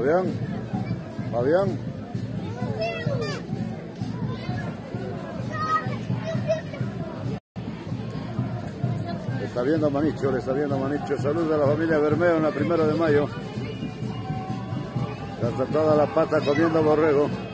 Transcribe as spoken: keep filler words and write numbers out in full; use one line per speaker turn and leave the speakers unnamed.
Fabián, Fabián. Le está viendo a Manicho, le está viendo a Manicho. Saludos a la familia Bermeo en la primera de mayo. Está toda la pata comiendo borrego.